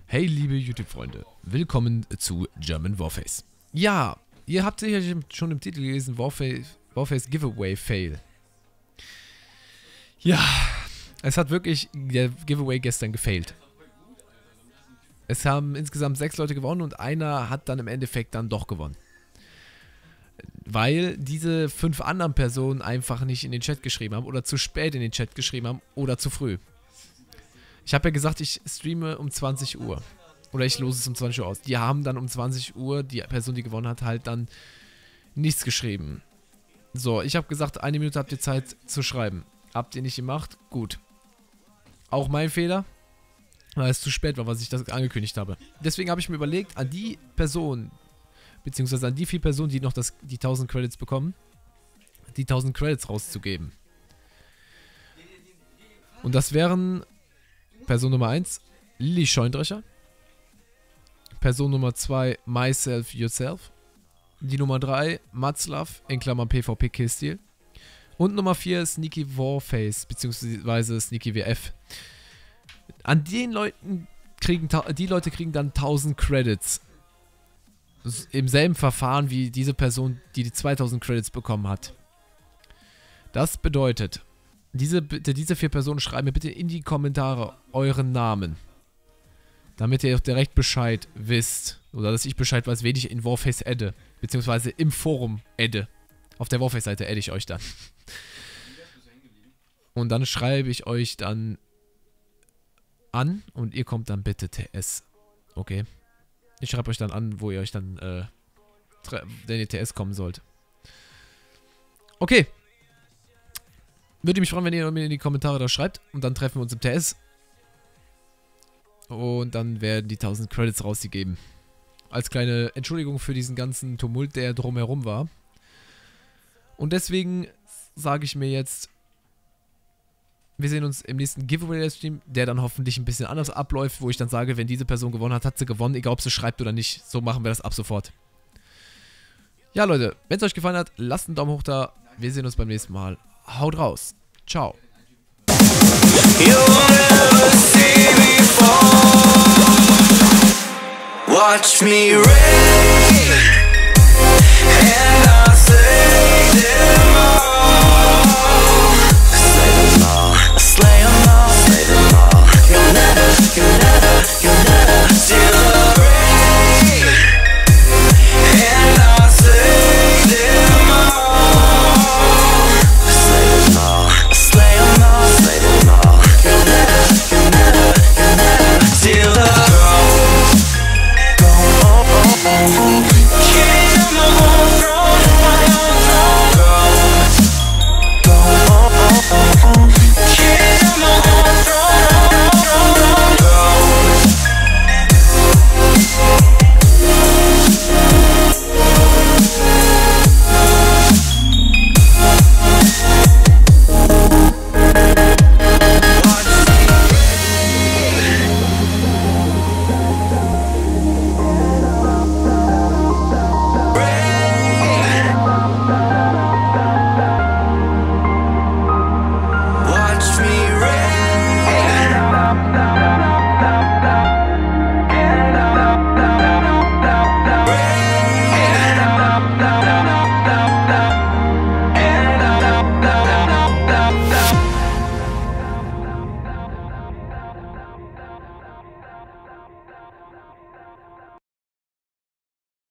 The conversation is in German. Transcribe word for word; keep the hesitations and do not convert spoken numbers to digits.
Hey liebe YouTube-Freunde, willkommen zu German Warface. Ja, ihr habt sicher schon im Titel gelesen, Warface, Warface Giveaway Fail. Ja, es hat wirklich der Giveaway gestern gefailt. Es haben insgesamt sechs Leute gewonnen und einer hat dann im Endeffekt dann doch gewonnen. Weil diese fünf anderen Personen einfach nicht in den Chat geschrieben haben oder zu spät in den Chat geschrieben haben oder zu früh. Ich habe ja gesagt, ich streame um zwanzig Uhr. Oder ich lose es um zwanzig Uhr aus. Die haben dann um zwanzig Uhr, die Person, die gewonnen hat, halt dann nichts geschrieben. So, ich habe gesagt, eine Minute habt ihr Zeit zu schreiben. Habt ihr nicht gemacht? Gut. Auch mein Fehler, weil es zu spät war, was ich das angekündigt habe. Deswegen habe ich mir überlegt, an die Person, beziehungsweise an die vier Personen, die noch das, die tausend Credits bekommen, die tausend Credits rauszugeben. Und das wären Person Nummer eins, Lilly Scheundrecher. Person Nummer zwei, Myself Yourself. Die Nummer drei, Matzlaff, in Klammern PvP Killstil. Und Nummer vier, Sneaky Warface, beziehungsweise Sneaky W F. An den Leuten kriegen, die Leute kriegen dann tausend Credits. Im selben Verfahren wie diese Person, die die zweitausend Credits bekommen hat. Das bedeutet, diese, bitte, diese vier Personen schreiben mir bitte in die Kommentare euren Namen. Damit ihr direkt Bescheid wisst. Oder dass ich Bescheid weiß, wen ich in Warface adde. Beziehungsweise im Forum adde. Auf der Warface-Seite adde ich euch dann. Und dann schreibe ich euch dann an und ihr kommt dann bitte T S. Okay. Ich schreibe euch dann an, wo ihr euch dann, äh, wenn ihr T S kommen sollt. Okay. Würde mich freuen, wenn ihr mir in die Kommentare das schreibt. Und dann treffen wir uns im T S. Und dann werden die tausend Credits rausgegeben. Als kleine Entschuldigung für diesen ganzen Tumult, der drumherum war. Und deswegen sage ich mir jetzt, wir sehen uns im nächsten Giveaway-Stream, der dann hoffentlich ein bisschen anders abläuft, wo ich dann sage, wenn diese Person gewonnen hat, hat sie gewonnen, egal ob sie schreibt oder nicht. So machen wir das ab sofort. Ja Leute, wenn es euch gefallen hat, lasst einen Daumen hoch da. Wir sehen uns beim nächsten Mal. Haut raus. Ciao. Watch me rain.